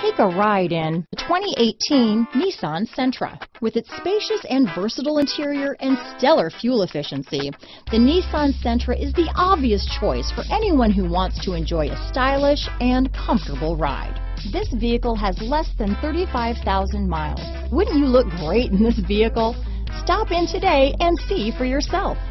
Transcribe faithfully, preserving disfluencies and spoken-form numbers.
Take a ride in the twenty eighteen Nissan Sentra. With its spacious and versatile interior and stellar fuel efficiency, the Nissan Sentra is the obvious choice for anyone who wants to enjoy a stylish and comfortable ride. This vehicle has less than thirty-five thousand miles. Wouldn't you look great in this vehicle? Stop in today and see for yourself.